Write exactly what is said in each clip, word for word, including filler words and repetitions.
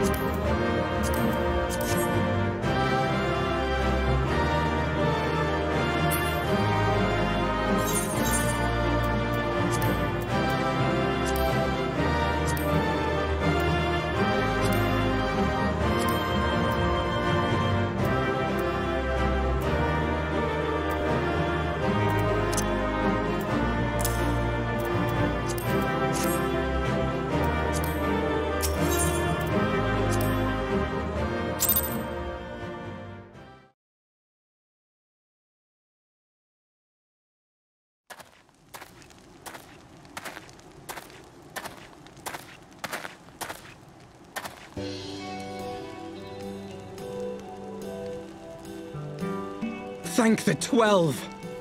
Thank the Twelve!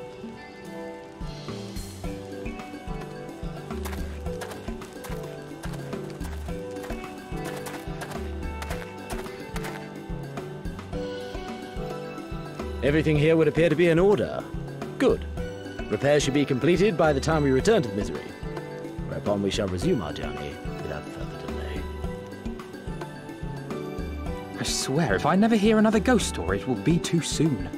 Everything here would appear to be in order. Good. Repairs should be completed by the time we return to the Misery, whereupon we shall resume our journey without further delay. I swear, if I never hear another ghost story, it will be too soon.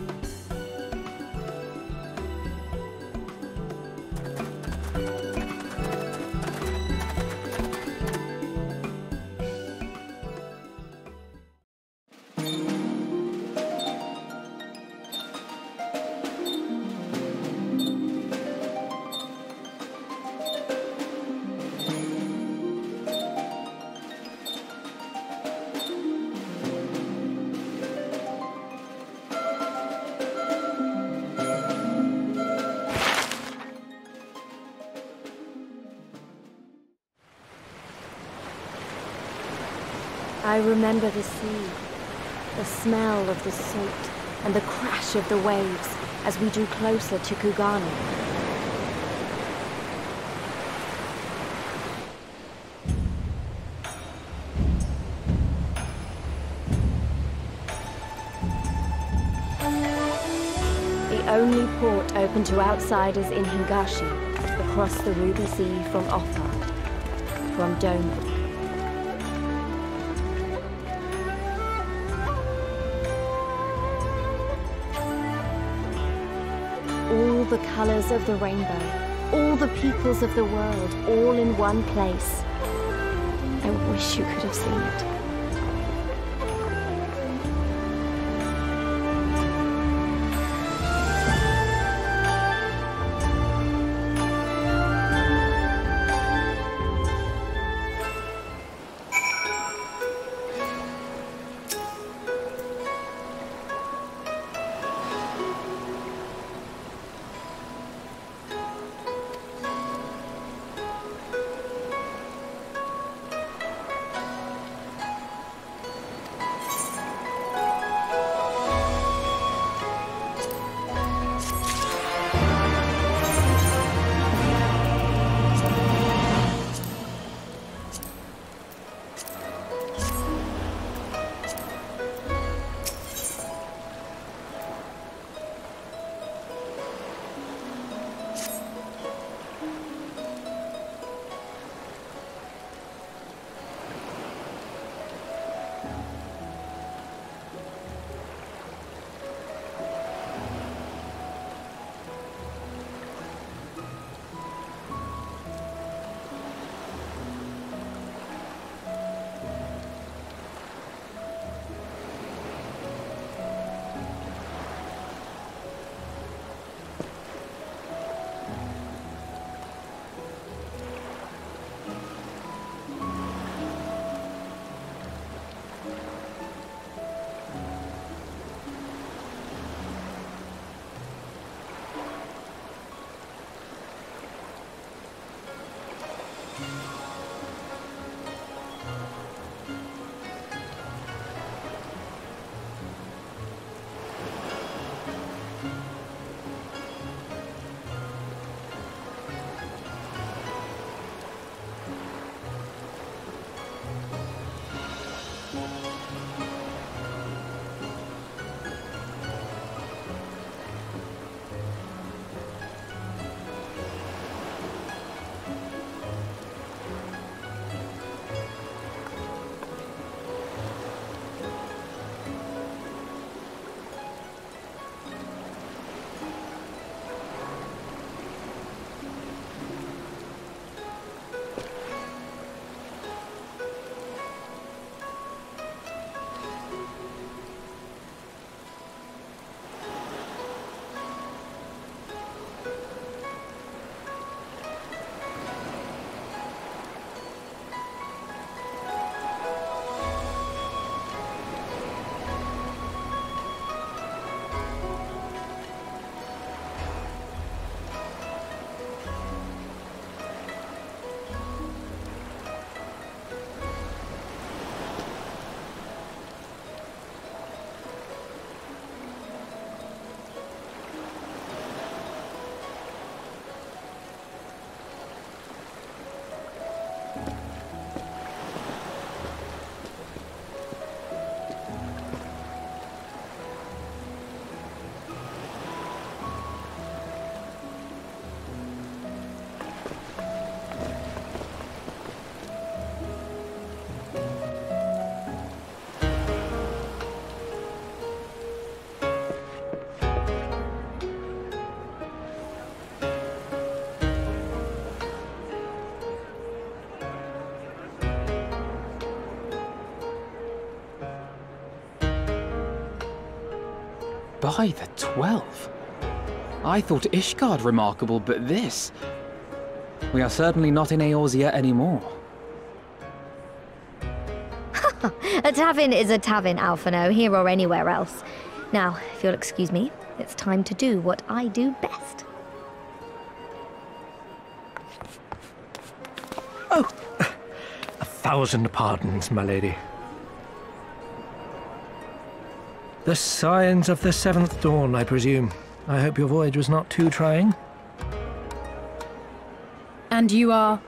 I remember the sea, the smell of the salt, and the crash of the waves as we drew closer to Kugani. The only port open to outsiders in Hingashi, across the Ruby Sea from Offa, from Doma. All the colors of the rainbow, all the peoples of the world, all in one place. I wish you could have seen it. By the Twelve. I thought Ishgard remarkable, but this... We are certainly not in Eorzea anymore. A tavern is a tavern, Alphino, here or anywhere else. Now, if you'll excuse me, it's time to do what I do best. Oh, a thousand pardons, my lady. The Scions of the Seventh Dawn, I presume. I hope your voyage was not too trying. And you are?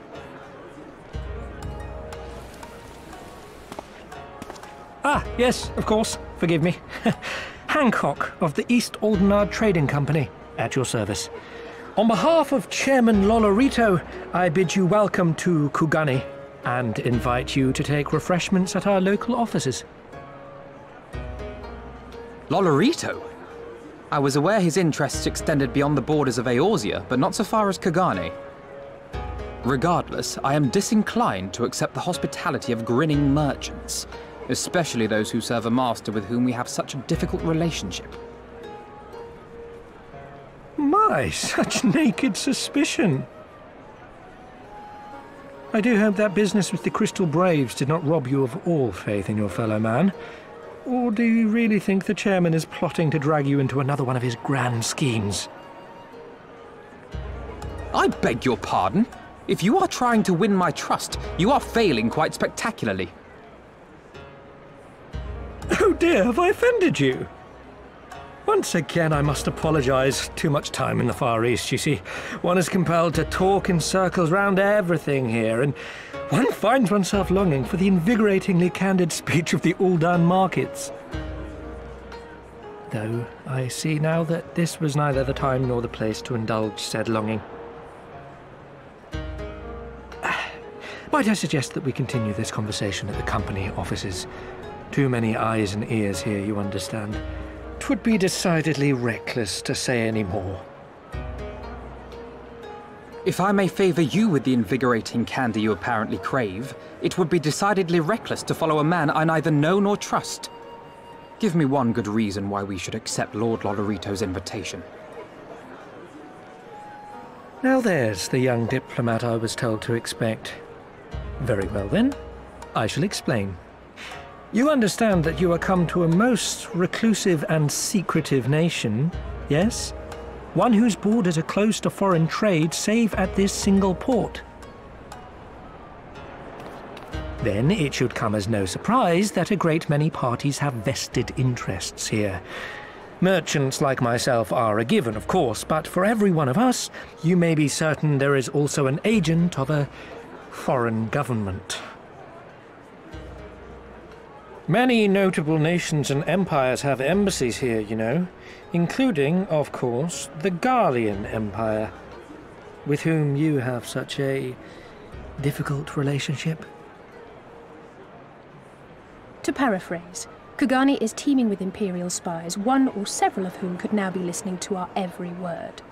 Ah, yes, of course. Forgive me. Hancock of the East Aldenard Trading Company, at your service. On behalf of Chairman Lolorito, I bid you welcome to Kugani and invite you to take refreshments at our local offices. Lolorito? I was aware his interests extended beyond the borders of Eorzea, but not so far as Kugani. Regardless, I am disinclined to accept the hospitality of grinning merchants, especially those who serve a master with whom we have such a difficult relationship. My, such naked suspicion. I do hope that business with the Crystal Braves did not rob you of all faith in your fellow man. Or do you really think the chairman is plotting to drag you into another one of his grand schemes? I beg your pardon? If you are trying to win my trust, you are failing quite spectacularly. Oh dear, have I offended you? Once again, I must apologize. Too much time in the Far East, you see. One is compelled to talk in circles round everything here, and one finds oneself longing for the invigoratingly candid speech of the Ul'dah markets. Though I see now that this was neither the time nor the place to indulge said longing. Might I suggest that we continue this conversation at the company offices? Too many eyes and ears here, you understand. 'Twould be decidedly reckless to say any more. If I may favor you with the invigorating candy you apparently crave, it would be decidedly reckless to follow a man I neither know nor trust. Give me one good reason why we should accept Lord Lolorito's invitation. Now there's the young diplomat I was told to expect. Very well then, I shall explain. You understand that you are come to a most reclusive and secretive nation, yes? One whose borders are closed to foreign trade save at this single port. Then it should come as no surprise that a great many parties have vested interests here. Merchants like myself are a given, of course, but for every one of us, you may be certain there is also an agent of a foreign government. Many notable nations and empires have embassies here, you know, including, of course, the Garlean Empire, with whom you have such a difficult relationship. To paraphrase, Kugani is teeming with Imperial spies, one or several of whom could now be listening to our every word.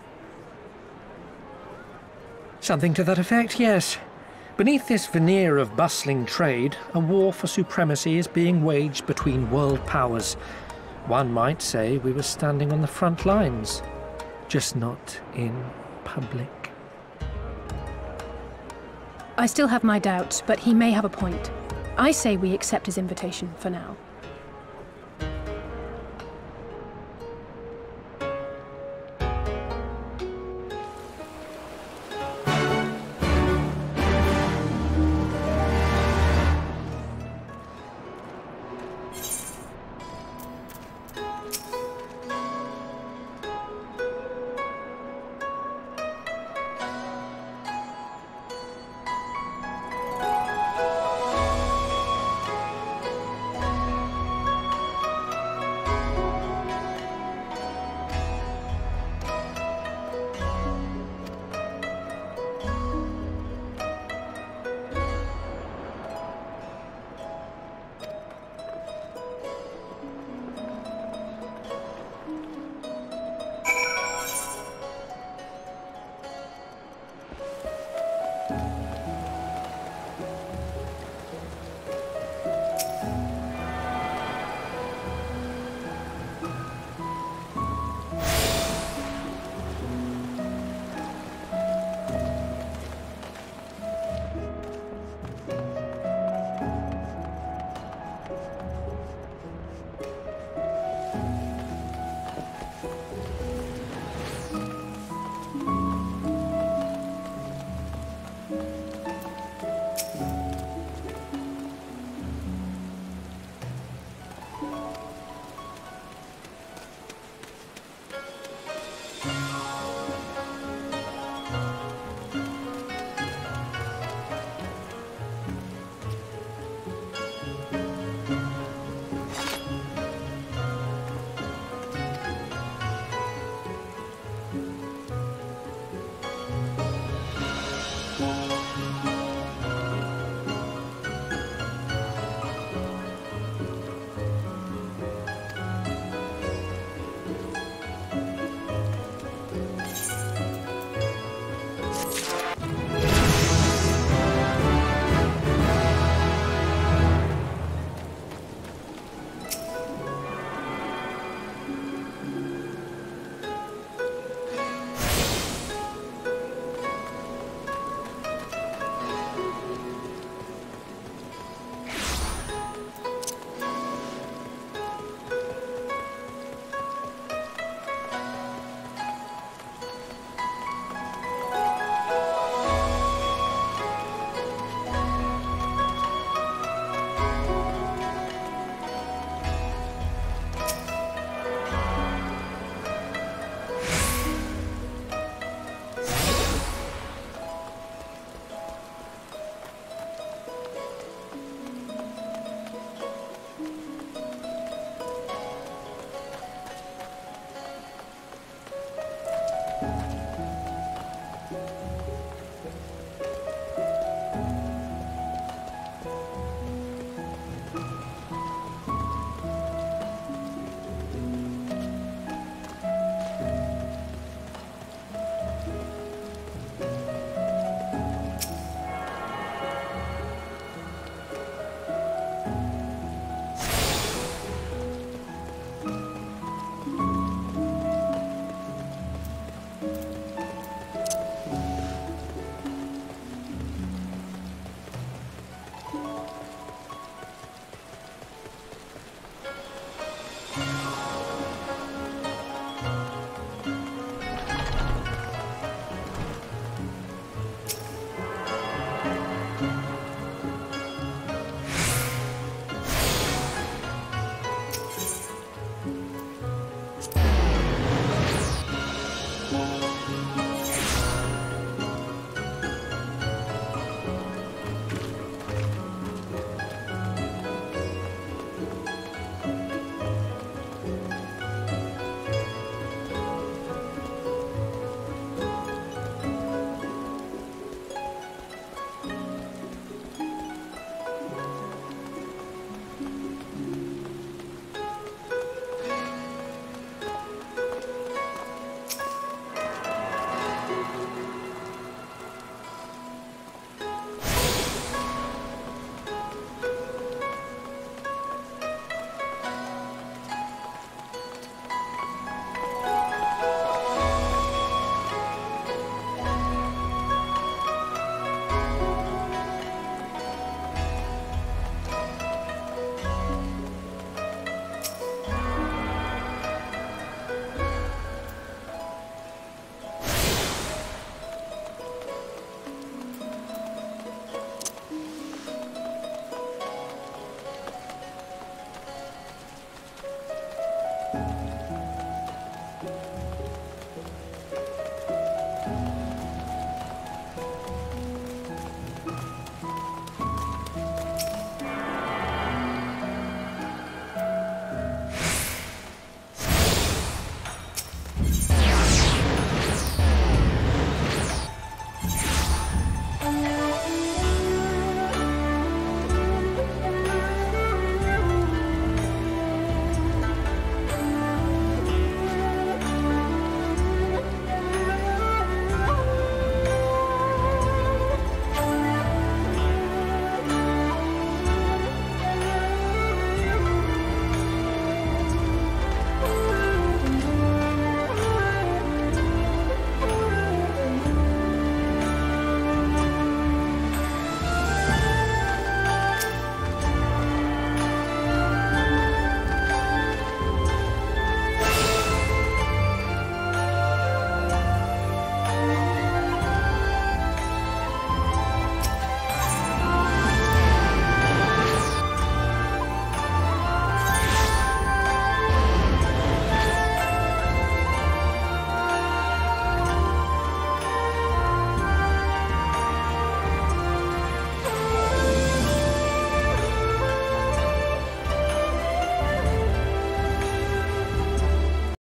Something to that effect, yes. Beneath this veneer of bustling trade, a war for supremacy is being waged between world powers. One might say we were standing on the front lines, just not in public. I still have my doubts, but he may have a point. I say we accept his invitation for now.